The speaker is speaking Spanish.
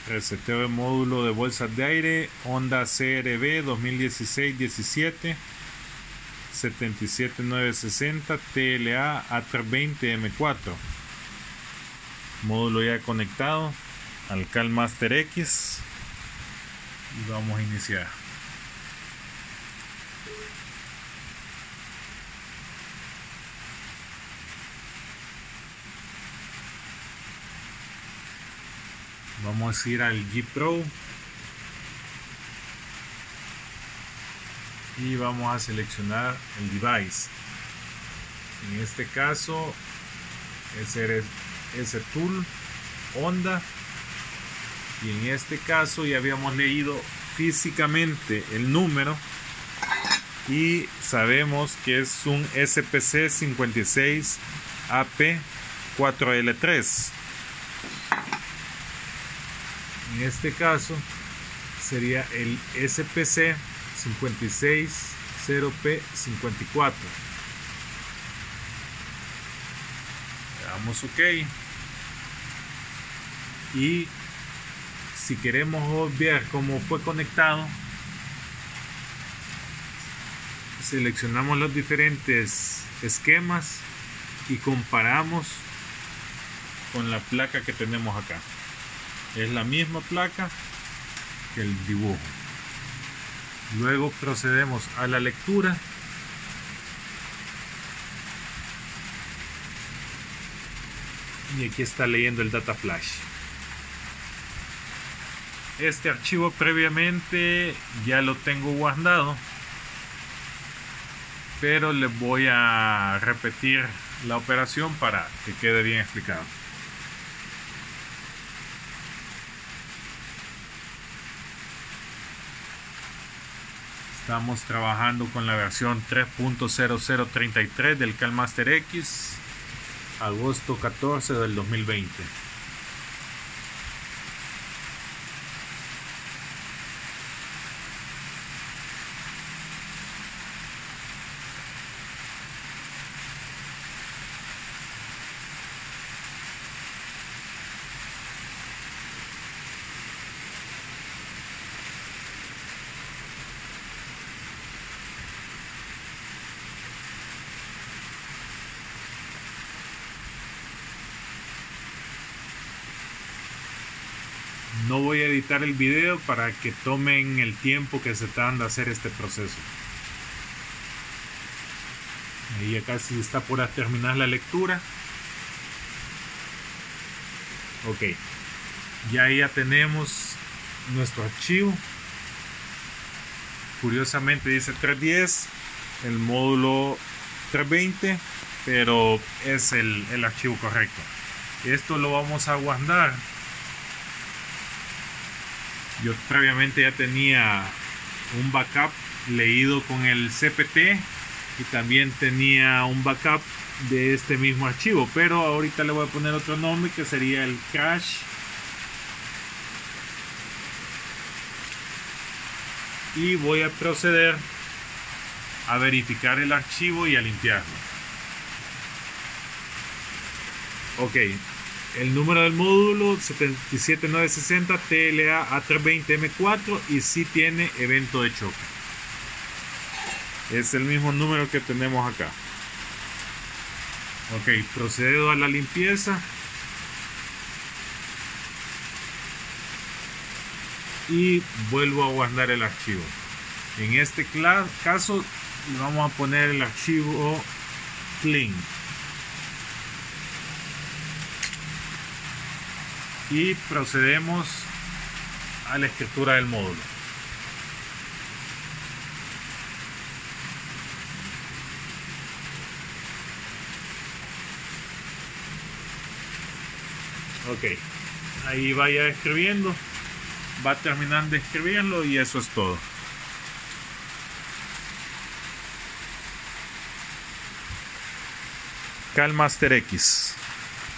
Reseteo de módulo de bolsas de aire Honda CRB 2016-17 77960 TLA A320M4. Módulo ya conectado al CalMaster X y vamos a iniciar. Vamos a ir al G Pro y vamos a seleccionar el device. En este caso ese tool Honda, y en este caso ya habíamos leído físicamente el número y sabemos que es un SPC 56 AP 4L3. En este caso sería el SPC 560P54. Le damos OK. Y si queremos ver cómo fue conectado, seleccionamos los diferentes esquemas y comparamos con la placa que tenemos acá. Es la misma placa que el dibujo. Luego procedemos a la lectura. Y aquí está leyendo el data flash. Este archivo previamente ya lo tengo guardado, pero les voy a repetir la operación para que quede bien explicado. Estamos trabajando con la versión 3.0033 del CalMaster X, agosto 14 del 2020. No voy a editar el video para que tomen el tiempo que se tarda de hacer este proceso. Ahí ya casi está por terminar la lectura. Ok, ya tenemos nuestro archivo. Curiosamente dice 310, el módulo 320, pero es el archivo correcto. Esto lo vamos a guardar. Yo previamente ya tenía un backup leído con el CPT y también tenía un backup de este mismo archivo, pero ahorita le voy a poner otro nombre que sería el crash. Y voy a proceder a verificar el archivo y a limpiarlo. Ok. El número del módulo 77960 TLA A320M4 y sí tiene evento de choque. Es el mismo número que tenemos acá. Ok, procedo a la limpieza. Y vuelvo a guardar el archivo. En este caso le vamos a poner el archivo clean. Y procedemos a la escritura del módulo. Ok, ahí vaya escribiendo, va terminando de escribirlo y eso es todo. CalMaster X.